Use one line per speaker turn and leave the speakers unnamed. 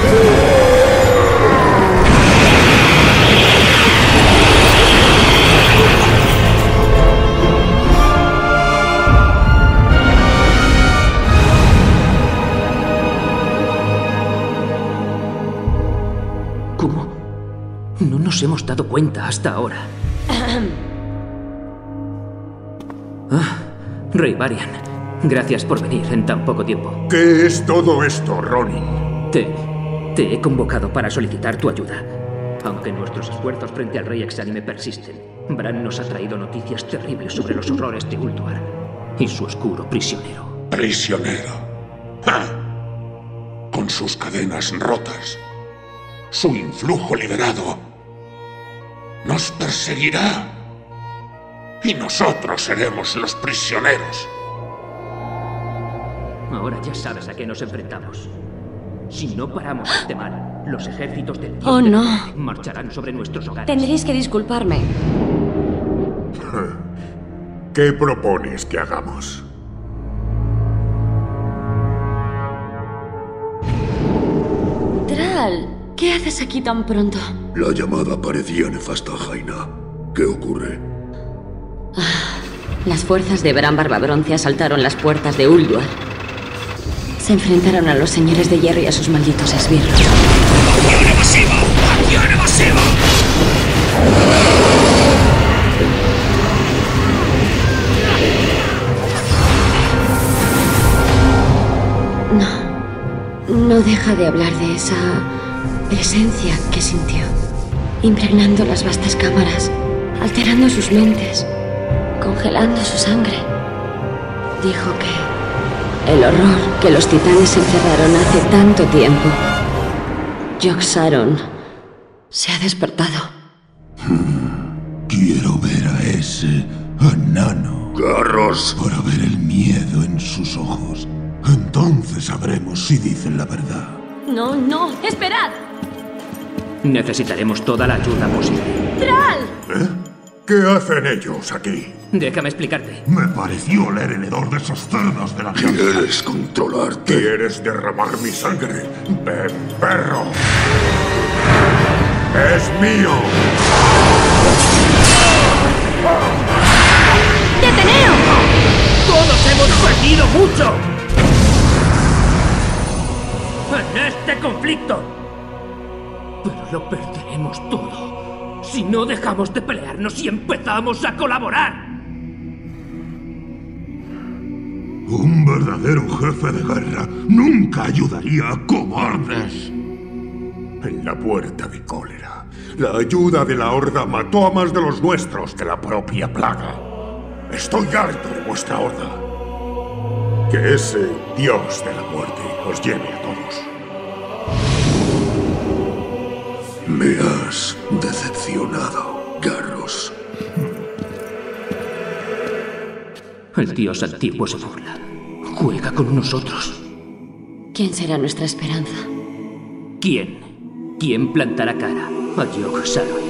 ¿Cómo? No nos hemos dado cuenta hasta ahora. Rey Varian, gracias por venir en tan poco tiempo.
¿Qué es todo esto, Ronin?
Te he convocado para solicitar tu ayuda. Aunque nuestros esfuerzos frente al Rey Exánime persisten, Bran nos ha traído noticias terribles sobre los horrores de Ulduar y su oscuro prisionero.
¿Prisionero? ¡Ja! Con sus cadenas rotas, su influjo liberado, nos perseguirá. Y nosotros seremos los prisioneros.
Ahora ya sabes a qué nos enfrentamos. Si no paramos este mal, los ejércitos del
Oh, no.
marcharán sobre nuestros hogares.
Tendréis que disculparme.
¿Qué propones que hagamos?
Thrall, ¿qué haces aquí tan pronto?
La llamada parecía nefasta, Jaina. ¿Qué ocurre?
Las fuerzas de Bran Barbabronce asaltaron las puertas de Ulduar. Se enfrentaron a los señores de hierro y a sus malditos esbirros.
¡Acción evasiva! ¡Acción evasiva!
No deja de hablar de esa presencia que sintió, impregnando las vastas cámaras, alterando sus mentes, congelando su sangre. Dijo que el horror que los titanes encerraron hace tanto tiempo, Yogg-Saron se ha despertado.
Quiero ver a ese enano. Garros. Para ver el miedo en sus ojos. Entonces sabremos si dicen la verdad.
No, no, esperad.
Necesitaremos toda la ayuda posible.
¡Thrall!
¿Qué hacen ellos aquí?
Déjame explicarte.
Me pareció leer el hedor de esos cerdos de la alianza. ¿Quieres controlarte?
¿Quieres derramar mi sangre? ¡Ven, perro! ¡Es mío!
¡Deteneos!
¡Todos hemos perdido mucho! ¡En este conflicto! Pero lo perderemos todo si no dejamos de pelearnos y empezamos a colaborar.
Un verdadero jefe de guerra nunca ayudaría a cobardes.
En la puerta de cólera, la ayuda de la Horda mató a más de los nuestros que la propia plaga. Estoy harto de vuestra Horda. Que ese dios de la muerte os lleve a todos.
Me has decepcionado, Garros.
El dios antiguo se burla. Juega con nosotros.
¿Quién será nuestra esperanza?
¿Quién? ¿Quién plantará cara a Yogg-Saron?